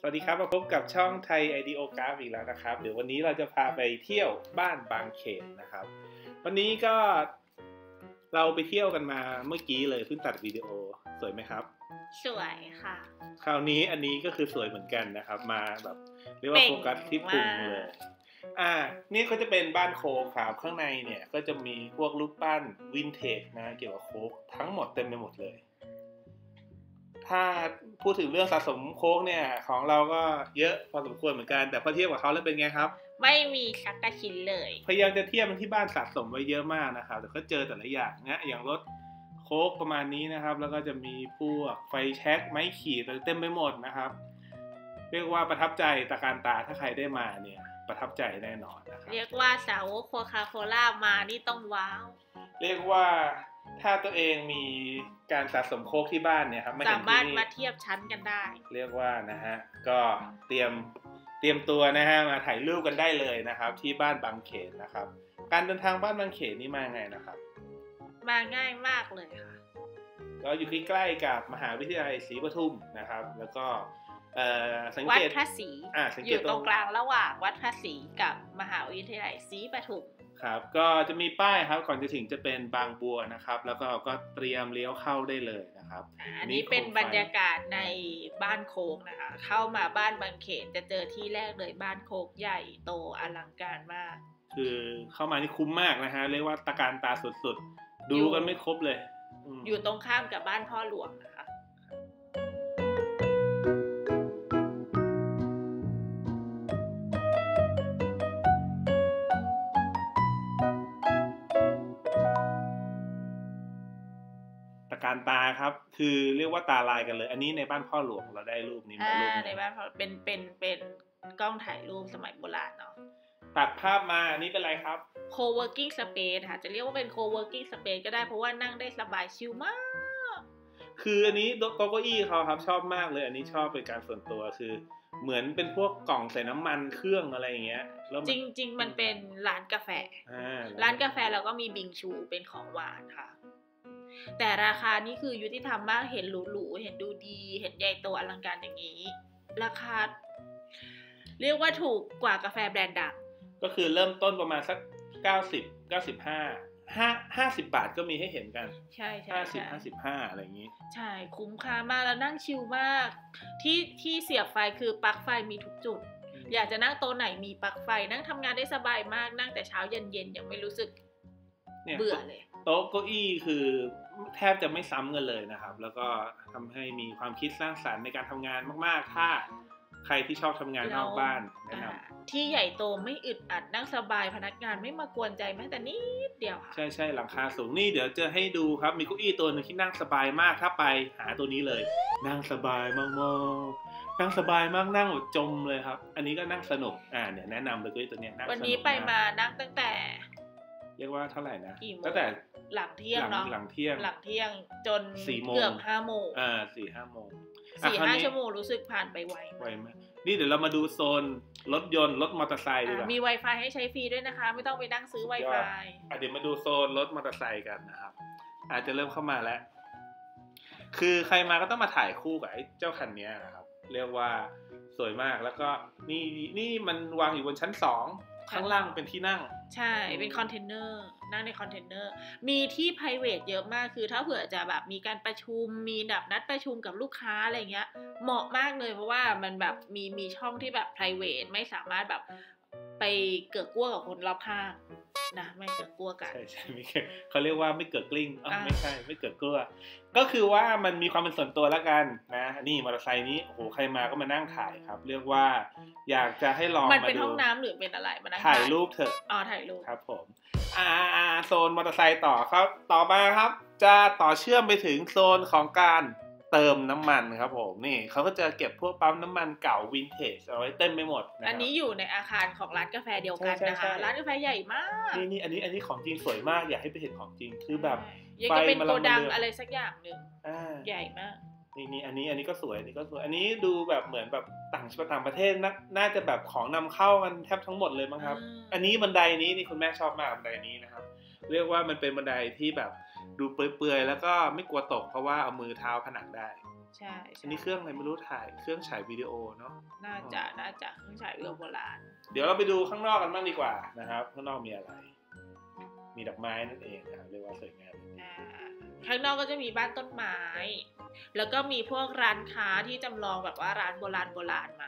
สวัสดีครับมาพบกับช่องไทยไอเดียกราฟอีกแล้วนะครับเดี๋ยววันนี้เราจะพาไปเที่ยวบ้านบางเขนนะครับวันนี้ก็เราไปเที่ยวกันมาเมื่อกี้เลยเพิ่งตัดวิดีโอสวยไหมครับสวยค่ะคราวนี้อันนี้ก็คือสวยเหมือนกันนะครับมาแบบเรียกว่าโฟกัสที่พุงเลยนี่ก็จะเป็นบ้านโค้กครับข้างในเนี่ยก็จะมีพวกรูปปั้นวินเทจนะเกี่ยวกับโค้กทั้งหมดเต็มไปหมดเลยถ้าพูดถึงเรื่องสะสมโค้กเนี่ยของเราก็เยอะพอสมควรเหมือนกันแต่พอเทียบกับเขาแล้วเป็นไงครับไม่มีสักชิ้นเลยพยายามจะเทียบมันที่บ้านสะสมไว้เยอะมากนะครับแต่ก็เจอแต่ละอย่างนะอย่างรถโค้กประมาณนี้นะครับแล้วก็จะมีพวกไฟแช็กไม้ขีดเต็มไปหมดนะครับเรียกว่าประทับใจตะการตาถ้าใครได้มาเนี่ยประทับใจแน่นอนนะครับเรียกว่าสาวกโคคาโคล่ามานี่ต้องว้าวเรียกว่าถ้าตัวเองมีการสะสมโค้กที่บ้านเนี่ยครับสามารถมาเทียบชั้นกันได้เรียกว่านะฮะก็เตรียมตัวนะฮะมาถ่ายรูปกันได้เลยนะครับที่บ้านบางเขนนะครับการเดินทางบ้านบางเขนนี่มาไงนะครับมาง่ายมากเลยค่ะก็อยู่ใกล้ๆกับมหาวิทยาลัยศรีปทุมนะครับแล้วก็สังเกตวัดพระศรีอยู่ตรงกลางระหว่างวัดพระศรีกับมหาวิทยาลัยศรีปทุมครับก็จะมีป้ายครับก่อนจะถึงจะเป็นบางบัวนะครับแล้วก็เตรียมเลี้ยวเข้าได้เลยนะครับอันนี้เป็นบรรยากาศในบ้านโคกนะคะเข้ามาบ้านบางเขนจะเจอที่แรกเลยบ้านโคกใหญ่โตอลังการมากคือเข้ามานี่คุ้มมากนะฮะเรียกว่าตะการตาสุดๆดูกันไม่ครบเลยอยู่ตรงข้ามกับบ้านพ่อหลวงนะคะการตาครับคือเรียกว่าตาลายกันเลยอันนี้ในบ้านพ่อหลวงเราได้รูปนี้มารูปในบ้านพ่อเป็นกล้องถ่ายรูปสมัยโบราณเนาะตัดภาพมาอันนี้เป็นอะไรครับ co-working space ค่ะจะเรียกว่าเป็น co-working space ก็ได้เพราะว่านั่งได้สบายชิลมากคืออันนี้โต๊ะเก้าอี้เขาครับชอบมากเลยอันนี้ชอบเป็นการส่วนตัวคือเหมือนเป็นพวกกล่องใส่น้ำมันเครื่องอะไรอย่างเงี้ยจริงมันเป็นร้านกาแฟร้านกาแฟแล้วก็มีบิงชูเป็นของหวานค่ะแต่ราคานี่คือยุติธรรมมากเห็นหรูๆเห็นดูดีเห็นใหญ่โตอลังการอย่างนี้ราคาเรียกว่าถูกกว่ากาแฟแบรนด์ดังก็คือเริ่มต้นประมาณสัก50 บาทก็มีให้เห็นกันใช่ 55อะไรอย่างนี้ใช่คุ้มค่ามากแล้วนั่งชิลมากที่เสียบไฟคือปลั๊กไฟมีทุกจุดอยากจะนั่งโต๊ะไหนมีปลั๊กไฟนั่งทำงานได้สบายมากนั่งแต่เช้าเย็นยังไม่รู้สึกเบื่อเลยโต๊ะเก้าอี้คือแทบจะไม่ซ้ำกันเลยนะครับแล้วก็ทำให้มีความคิดสร้างสรรค์ในการทำงานมากๆถ้าใครที่ชอบทำงานนอกบ้านแนะนำที่ใหญ่โตไม่อึดอัดนั่งสบายพนักงานไม่มากวนใจแม้แต่นิดเดียวค่ะใช่หลังคาสูงนี่เดี๋ยวจะให้ดูครับมีเก้าอี้ตัวนึงที่นั่งสบายมากถ้าไปหาตัวนี้เลยนั่งสบายมากๆนั่งสบายมากนั่งจมเลยครับอันนี้ก็นั่งสนุกเนี่ยแนะนำเลยเก้าอี้ตัวนี้นั่งวันนี้ไปมานั่งตั้งแต่เรียกว่าเท่าไหร่นะตั้งแต่หลังเที่ยงเนาะหลังเที่ยงจนเกือบ5 โมง 4-5 โมง 4-5 ชั่วโมงรู้สึกผ่านไปไวมากนี่เดี๋ยวเรามาดูโซนรถยนต์รถมอเตอร์ไซค์ดีกว่ามี Wi-Fi ให้ใช้ฟรีด้วยนะคะไม่ต้องไปนั่งซื้อ Wi-Fi เดี๋ยวมาดูโซนรถมอเตอร์ไซค์กันนะครับอาจจะเริ่มเข้ามาแล้วคือใครมาก็ต้องมาถ่ายคู่กับไอ้เจ้าคันนี้นะครับเรียกว่าสวยมากแล้วก็นี่มันวางอยู่บนชั้น2ข้างล่างเป็นที่นั่งใช่เป็นคอนเทนเนอร์นั่งในคอนเทนเนอร์มีที่ private เยอะมากคือถ้าเผื่อจะแบบมีการประชุมมีแบบนัดประชุมกับลูกค้าอะไรเงี้ยเหมาะมากเลยเพราะว่ามันแบบมีช่องที่แบบ private ไม่สามารถแบบไปเกิดกลัวกับคนรอบข้างนะไม่เกิดกลัวกันใช่เขาเรียกว่าไม่เกิดกลิ้งไม่ใช่ไม่เกิดกลัวก็คือว่ามันมีความเป็นส่วนตัวแล้วกันนะนี่มอเตอร์ไซค์นี้โอ้โหใครมาก็มานั่งถ่ายครับเรียกว่าอยากจะให้ลองมาดูมันเป็นห้องน้ำหรือเป็นอะไรมานั่งถ่ายรูปเถอะถ่ายรูปครับผมโซนมอเตอร์ไซค์ต่อครับต่อมาครับจะต่อเชื่อมไปถึงโซนของการเติมน้ำมันครับผมนี่เขาก็จะเก็บพวกปั๊มน้ำมันเก่าวินเทจเอาไว้เต็มไปหมดอันนี้อยู่ในอาคารของร้านกาแฟเดียวกันนะคะร้านกาแฟใหญ่มากนี่อันนี้ของจริงสวยมากอยากให้ไปเห็นของจริงคือแบบยังจะเป็นโกดังอะไรสักอย่างหนึ่งใหญ่มากนี่อันนี้ก็สวยอันนี้ดูแบบเหมือนแบบต่างประเทศน่าจะแบบของนำเข้ากันแทบทั้งหมดเลยมั้งครับอันนี้บันไดนี้นี่คุณแม่ชอบมากบันไดนี้นะครับเรียกว่ามันเป็นบันไดที่แบบดูเปื่อยๆแล้วก็ไม่กลัวตกเพราะว่าเอามือเท้าผนังได้ใช่อันนี้เครื่องอะไรไม่รู้ถ่ายเครื่องฉายวิดีโอเนาะน่าจะเครื่องฉายวิดีโอโบราณเดี๋ยวเราไปดูข้างนอกกันบ้างดีกว่านะครับข้างนอกมีอะไรมีดอกไม้นั่นเองนะครับเรียกว่าสวยงามข้างนอกก็จะมีบ้านต้นไม้แล้วก็มีพวกร้านค้าที่จำลองแบบว่าร้านโบราณม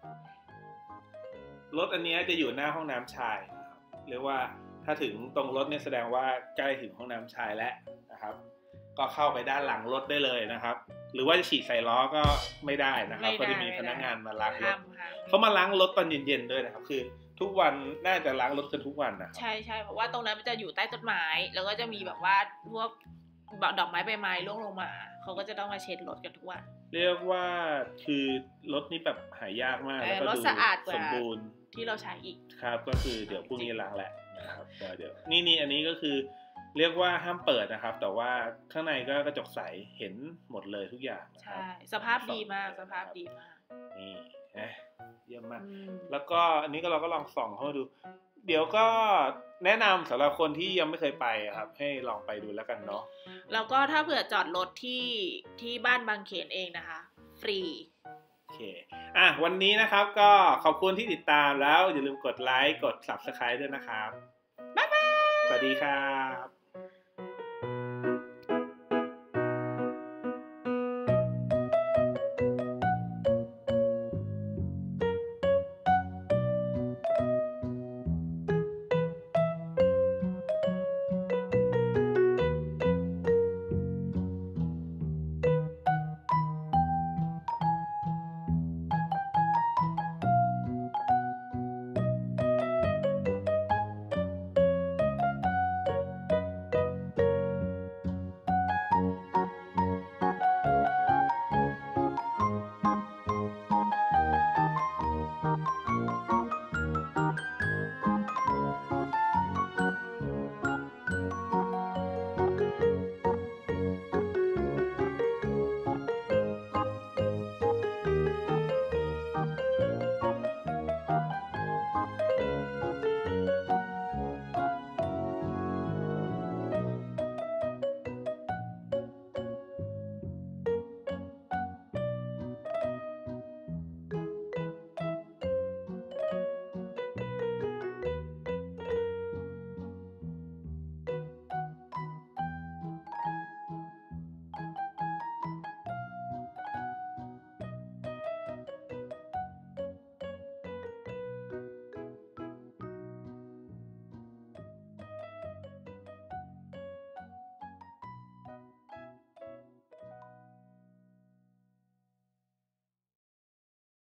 ารถอันนี้จะอยู่หน้าห้องน้ำชายนะครับเรียกว่าถ้าถึงตรงรถเนี่ยแสดงว่าใกล้ถึงห้องน้ำชายแล้วนะครับก็เข้าไปด้านหลังรถได้เลยนะครับหรือว่าจะฉีดใส่ล้อก็ไม่ได้นะครับก็จะมีพนักงานมาล้างรถเขามาล้างรถตอนเย็นๆด้วยนะครับคือทุกวันน่าจะล้างรถกันทุกวันนะครับใช่เพราะว่าตรงนั้นมันจะอยู่ใต้ต้นไม้แล้วก็จะมีแบบว่าพวกดอกไม้ใบไม้ร่วงลงมาเขาก็จะต้องมาเช็ดรถกันทุกวันเรียกว่าคือรถนี่แบบหายากมากแล้วก็ดูสมบูรณ์ที่เราใช้อีกครับก็คือเดี๋ยวพรุ่งนี้ล้างแหละนะครับเดี๋ยวนี่อันนี้ก็คือเรียกว่าห้ามเปิดนะครับแต่ว่าข้างในก็กระจกใสเห็นหมดเลยทุกอย่างใช่สภาพดีมากนี่เยี่ยมมากแล้วก็อันนี้ก็เราก็ลองส่องเข้ามาดูเดี๋ยวก็แนะนำสำหรับคนที่ยังไม่เคยไปครับให้ลองไปดูแล้วกันเนาะแล้วก็ถ้าเผื่อจอดรถที่บ้านบางเขนเองนะคะฟรีโอเควันนี้นะครับก็ขอบคุณที่ติดตามแล้วอย่าลืมกดไลค์กด Subscribe ด้วยนะครับบ๊ายบายสวัสดีครับ